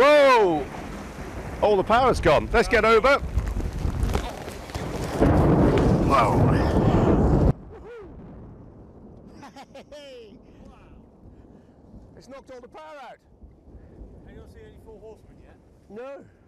Whoa! All the power's gone. Let's get over. Whoa! Hey! It's knocked all the power out. And you don't see any 4 horsemen yet? No.